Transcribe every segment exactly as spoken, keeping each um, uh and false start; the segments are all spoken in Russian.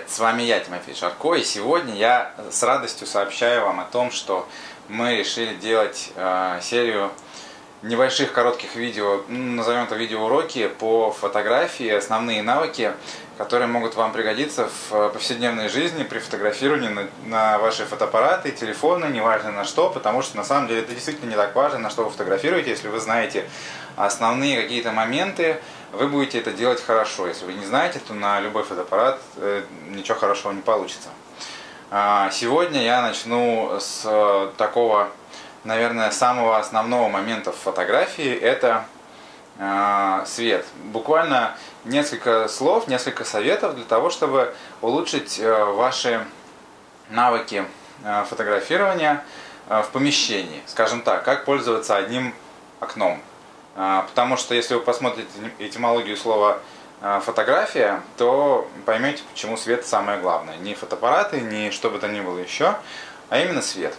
Привет, с вами я, Тимофей Шарко, и сегодня я с радостью сообщаю вам о том, что мы решили делать э, серию небольших коротких видео, ну, назовем это видеоуроки по фотографии, основные навыки, которые могут вам пригодиться в повседневной жизни при фотографировании на, на ваши фотоаппараты, телефоны, неважно на что, потому что на самом деле это действительно не так важно, на что вы фотографируете. Если вы знаете основные какие-то моменты, вы будете это делать хорошо. Если вы не знаете, то на любой фотоаппарат э, ничего хорошего не получится. А, сегодня я начну с э, такого, наверное, самого основного момента в фотографии – это э, свет. Буквально несколько слов, несколько советов для того, чтобы улучшить э, ваши навыки э, фотографирования э, в помещении. Скажем так, как пользоваться одним окном. Потому что если вы посмотрите этимологию слова фотография, то поймете, почему свет самое главное. Не фотоаппараты, не что бы то ни было еще, а именно свет.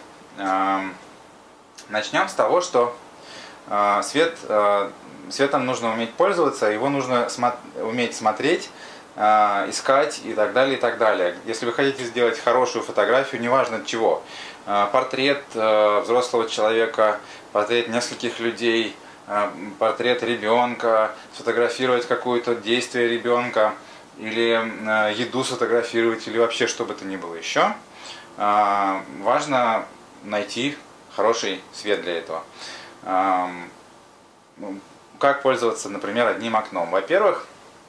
Начнем с того, что свет, светом нужно уметь пользоваться, его нужно уметь смотреть, искать и так далее, и так далее. Если вы хотите сделать хорошую фотографию, неважно чего, портрет взрослого человека, портрет нескольких людей, портрет ребенка, сфотографировать какое-то действие ребенка, или еду сфотографировать, или вообще что бы то ни было еще, важно найти хороший свет для этого. Как пользоваться, например, одним окном? Во-первых,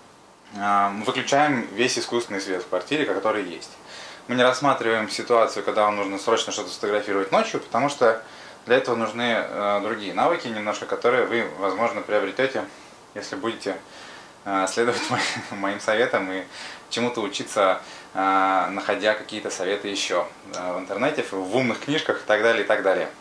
мы выключаем весь искусственный свет в квартире, который есть. Мы не рассматриваем ситуацию, когда вам нужно срочно что-то сфотографировать ночью, потому что для этого нужны э, другие навыки, немножко, которые вы, возможно, приобретете, если будете э, следовать моим, моим советам и чему-то учиться, э, находя какие-то советы еще э, в интернете, в умных книжках и так далее, и так далее.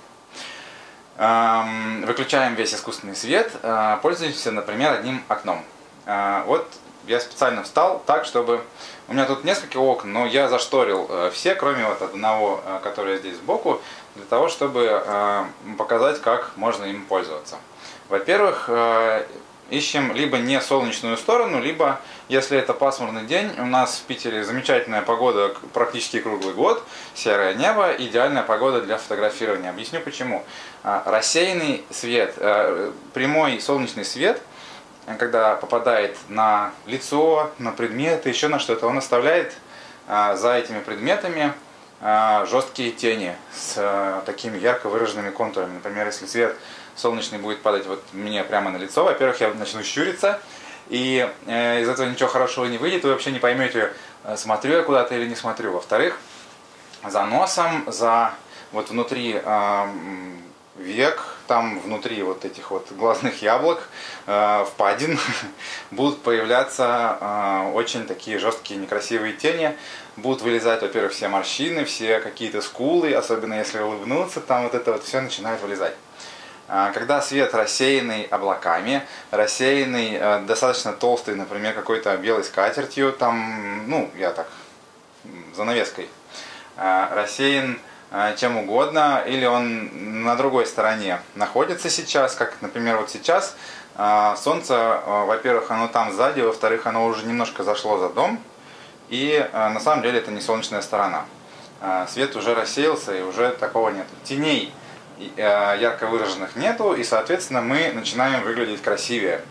Э, выключаем весь искусственный свет, э, пользуемся, например, одним окном. Э, вот я специально встал так, чтобы... У меня тут несколько окон, но я зашторил э, все, кроме вот одного, э, которое здесь сбоку, для того, чтобы э, показать, как можно им пользоваться. Во-первых, э, ищем либо не солнечную сторону, либо, если это пасмурный день, у нас в Питере замечательная погода практически круглый год, серое небо, идеальная погода для фотографирования. Объясню почему. Э, рассеянный свет, э, прямой солнечный свет, когда попадает на лицо, на предметы, еще на что-то, он оставляет э, за этими предметами э, жесткие тени с э, такими ярко выраженными контурами. Например, если свет солнечный будет падать вот мне прямо на лицо, во-первых, я начну щуриться, и э, из этого ничего хорошего не выйдет, вы вообще не поймете, смотрю я куда-то или не смотрю. Во-вторых, за носом, за вот внутри э, век, там внутри вот этих вот глазных яблок, э, впадин, будут появляться э, очень такие жесткие некрасивые тени. Будут вылезать, во-первых, все морщины, все какие-то скулы, особенно если улыбнуться, там вот это вот все начинает вылезать. Э, когда свет рассеянный облаками, рассеянный э, достаточно толстый, например, какой-то белой скатертью, там, ну, я так, занавеской, э, рассеян чем угодно, или он на другой стороне находится сейчас, как, например, вот сейчас солнце, во-первых, оно там сзади, во-вторых, оно уже немножко зашло за дом, и на самом деле это не солнечная сторона. Свет уже рассеялся, и уже такого нет. Теней ярко выраженных нету, и, соответственно, мы начинаем выглядеть красивее.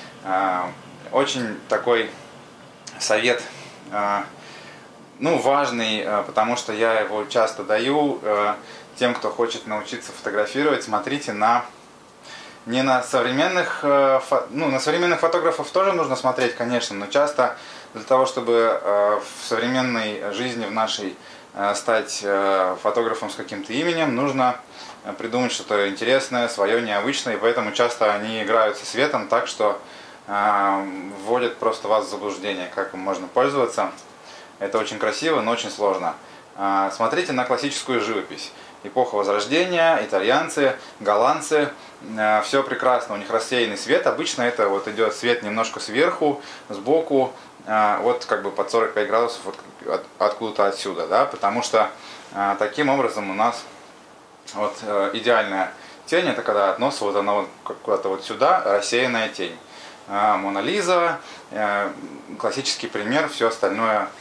Очень такой совет, ну, важный, потому что я его часто даю тем, кто хочет научиться фотографировать. Смотрите на не на современных, ну, на современных фотографов тоже нужно смотреть, конечно, но часто для того, чтобы в современной жизни в нашей стать фотографом с каким-то именем, нужно придумать что-то интересное, свое, необычное, и поэтому часто они играют со светом так, что вводят просто вас в заблуждение, как им можно пользоваться. Это очень красиво, но очень сложно. Смотрите на классическую живопись. Эпоха Возрождения, итальянцы, голландцы, все прекрасно, у них рассеянный свет. Обычно это вот идет свет немножко сверху, сбоку, вот как бы под сорок пять градусов вот откуда-то отсюда, да, потому что таким образом у нас вот идеальная тень, это когда от носа вот она вот куда-то вот сюда, рассеянная тень. Мона Лиза, классический пример, все остальное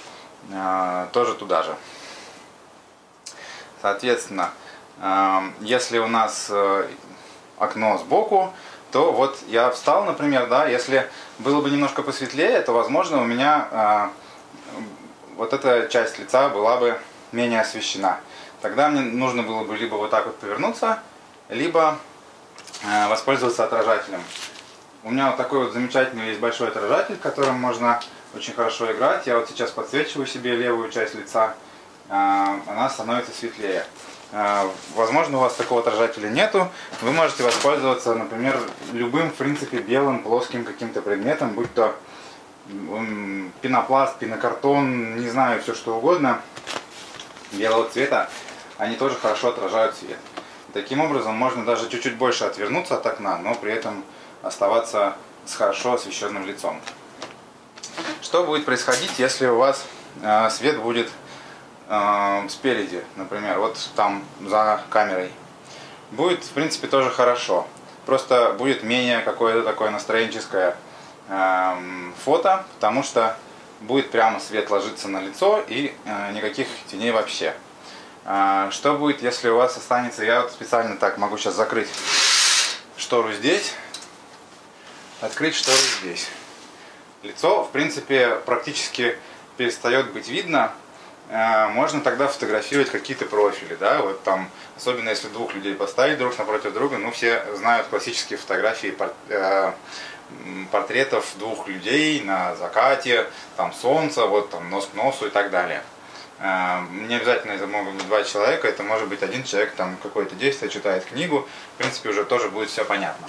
тоже туда же. Соответственно, если у нас окно сбоку, то вот я встал, например, да, если было бы немножко посветлее, то, возможно, у меня вот эта часть лица была бы менее освещена. Тогда мне нужно было бы либо вот так вот повернуться, либо воспользоваться отражателем. У меня вот такой вот замечательный есть большой отражатель, которым можно очень хорошо играть. Я вот сейчас подсвечиваю себе левую часть лица, она становится светлее. Возможно, у вас такого отражателя нету, вы можете воспользоваться, например, любым, в принципе, белым, плоским каким-то предметом, будь то пенопласт, пенокартон, не знаю, все что угодно, белого цвета, они тоже хорошо отражают свет. Таким образом, можно даже чуть-чуть больше отвернуться от окна, но при этом оставаться с хорошо освещенным лицом. Что будет происходить, если у вас э, свет будет э, спереди, например, вот там за камерой? Будет, в принципе, тоже хорошо. Просто будет менее какое-то такое настроенческое э, фото, потому что будет прямо свет ложиться на лицо и э, никаких теней вообще. Э, что будет, если у вас останется, я вот специально так могу сейчас закрыть штору здесь, открыть штору здесь. Лицо, в принципе, практически перестает быть видно. Можно тогда фотографировать какие-то профили, да, вот там, особенно если двух людей поставить друг напротив друга, ну, все знают классические фотографии портретов двух людей на закате, там солнце, вот там нос к носу и так далее. Не обязательно это могут быть два человека, это может быть один человек, там какое-то действие, читает книгу, в принципе, уже тоже будет все понятно.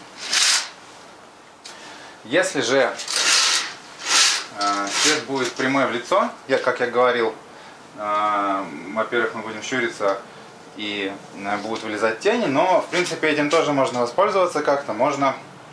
Если же свет будет прямой в лицо, я, как я говорил, во-первых, мы будем щуриться и будут вылезать тени, но, в принципе, этим тоже можно воспользоваться как-то. Можно,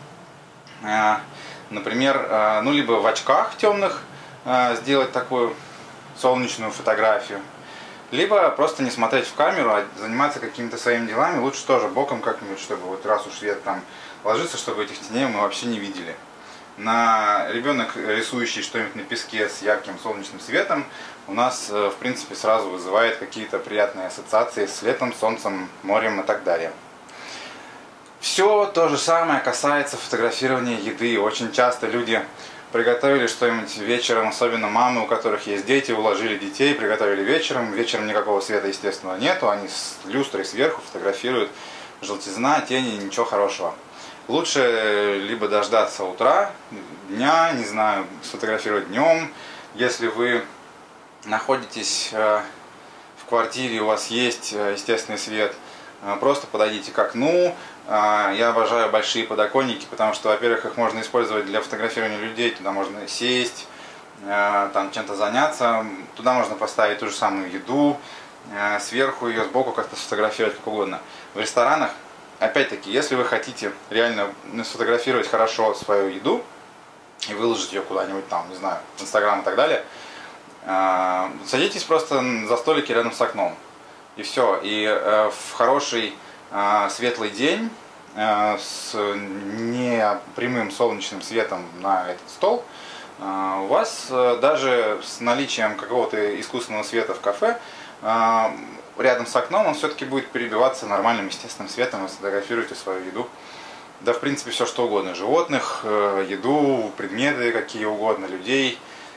например, ну, либо в очках темных сделать такую солнечную фотографию, либо просто не смотреть в камеру, а заниматься какими-то своими делами, лучше тоже боком как-нибудь, чтобы вот раз уж свет там ложится, чтобы этих теней мы вообще не видели. На ребенок, рисующий что-нибудь на песке с ярким солнечным светом, у нас, в принципе, сразу вызывает какие-то приятные ассоциации с светом, солнцем, морем и так далее. Все то же самое касается фотографирования еды. Очень часто люди приготовили что-нибудь вечером, особенно мамы, у которых есть дети, уложили детей, приготовили вечером. Вечером никакого света, естественно, нету, они с люстрой сверху фотографируют, желтизна, тени, ничего хорошего. Лучше либо дождаться утра, дня, не знаю, сфотографировать днем. Если вы находитесь в квартире, у вас есть естественный свет, просто подойдите к окну. Я обожаю большие подоконники, потому что, во-первых, их можно использовать для фотографирования людей, туда можно сесть, там чем-то заняться, туда можно поставить ту же самую еду, сверху ее, сбоку как-то сфотографировать, как угодно. В ресторанах, опять-таки, если вы хотите реально сфотографировать хорошо свою еду и выложить ее куда-нибудь там, не знаю, в Инстаграм и так далее, садитесь просто за столики рядом с окном. И все. И в хороший светлый день с непрямым солнечным светом на этот стол у вас даже с наличием какого-то искусственного света в кафе рядом с окном он все-таки будет перебиваться нормальным естественным светом, вы сфотографируете свою еду. Да, в принципе, все что угодно. Животных, еду, предметы какие угодно, людей.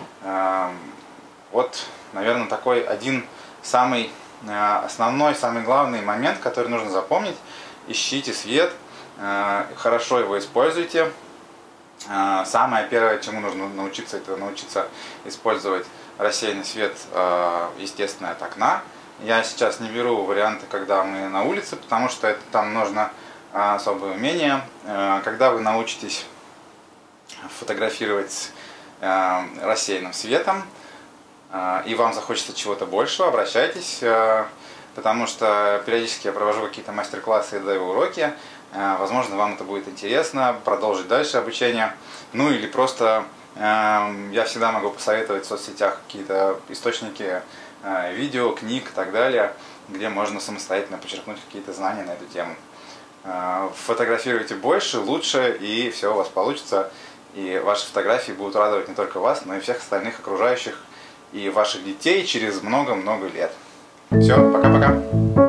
Вот, наверное, такой один самый основной, самый главный момент, который нужно запомнить. Ищите свет, хорошо его используйте. Самое первое, чему нужно научиться, это научиться использовать рассеянный свет, естественно, от окна. Я сейчас не беру варианты, когда мы на улице, потому что это, там нужно особое умение. Когда вы научитесь фотографировать рассеянным светом, и вам захочется чего-то большего, обращайтесь, потому что периодически я провожу какие-то мастер-классы и даю уроки. Возможно, вам это будет интересно, продолжить дальше обучение. Ну или просто я всегда могу посоветовать в соцсетях какие-то источники видео, книг и так далее, где можно самостоятельно подчеркнуть какие-то знания на эту тему. Фотографируйте больше, лучше, и все у вас получится. И ваши фотографии будут радовать не только вас, но и всех остальных окружающих. и ваших детей через много-много лет. Все, пока-пока.